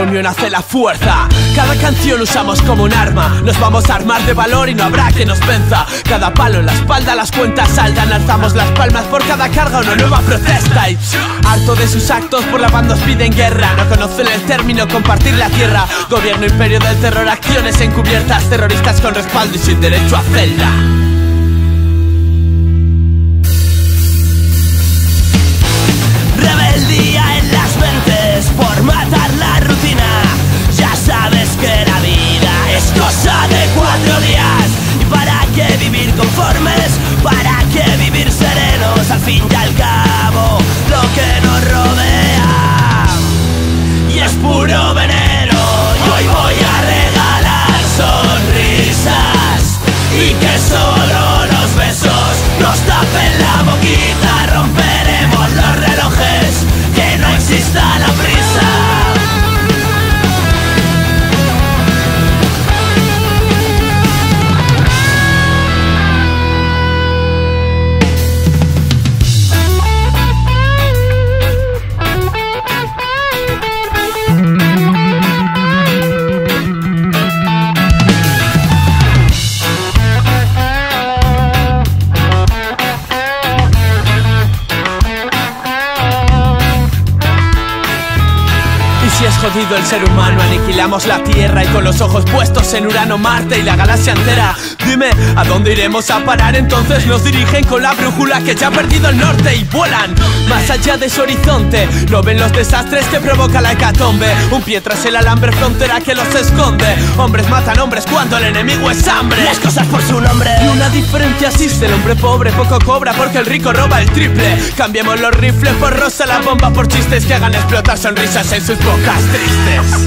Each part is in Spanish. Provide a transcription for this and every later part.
unión hace la fuerza. Cada canción usamos como un arma. Nos vamos a armar de valor y no habrá que nos venza. Cada palo en la espalda, las cuentas saldan. Alzamos las palmas por cada carga, una nueva protesta. Y harto de sus actos, por la banda nos piden guerra. No conocen el término compartir la tierra. Gobierno, imperio del terror, acciones encubiertas. Terroristas con respaldo y sin derecho a celda. Rebeldía en las mentes por matar la rutina. Ya sabes que la vida es cosa de 4 días. ¿Y para qué vivir conformes? ¿Para qué vivir serenos? Al fin y al cabo, lo que nos rodea y es puro veneno. Y hoy voy a regalar sonrisas y que solo los besos nos tapen la boquita. Romperemos los relojes, que no exista la prisa. Si es jodido el ser humano, aniquilamos la tierra y con los ojos puestos en Urano, Marte y la galaxia entera. Dime, ¿a dónde iremos a parar? Entonces nos dirigen con la brújula que ya ha perdido el norte y vuelan más allá de su horizonte. No ven los desastres que provoca la hecatombe. Un pie tras el alambre frontera que los esconde. Hombres matan hombres cuando el enemigo es hambre. Las cosas por su nombre. Y una diferencia existe, el hombre pobre poco cobra porque el rico roba el triple. Cambiemos los rifles por rosa, la bomba por chistes que hagan explotar sonrisas en sus bocas tristes.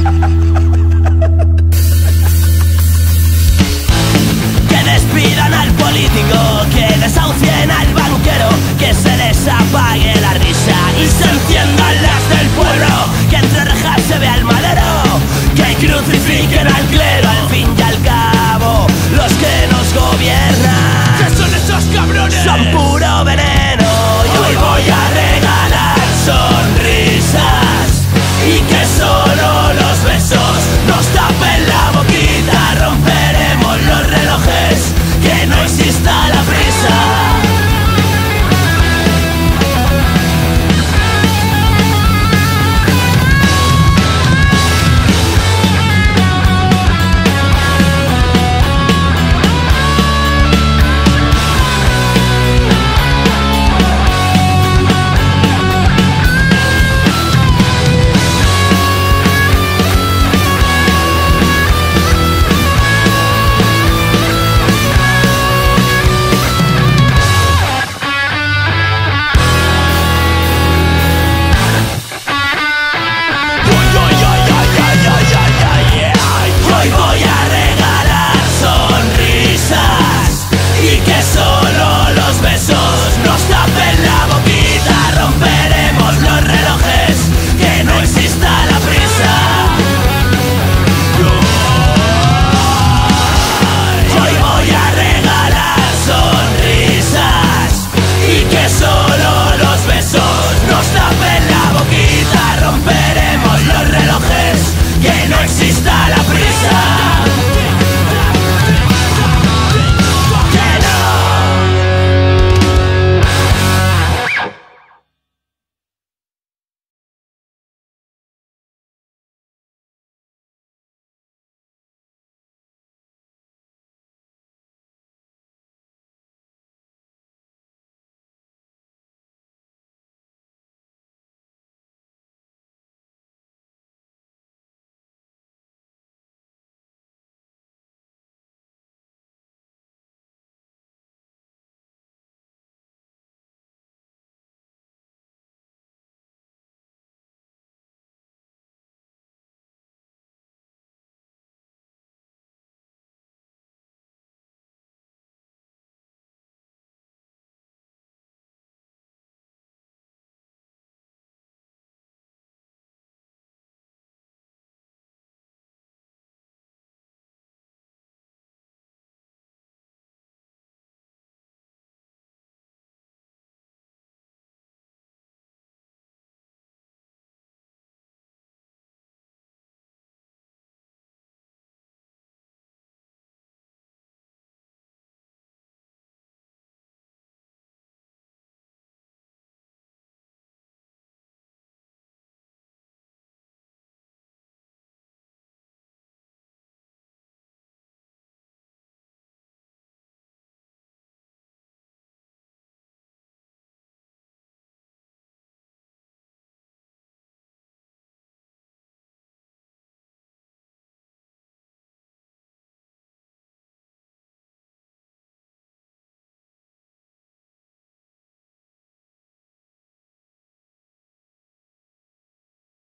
Que despidan al político, que desahucien al banquero, que se les apague la risa y se enciendan las del pueblo, que entre rejas se vea el madero, que crucifiquen al clero. Al fin y al cabo, los que nos gobiernan, ¿qué son esos cabrones? Son puro veneno. Y hoy voy a regalar sonrisas y que solo los besos nos tapen la boquita. Romperemos los relojes, que no exista la prisa. Solo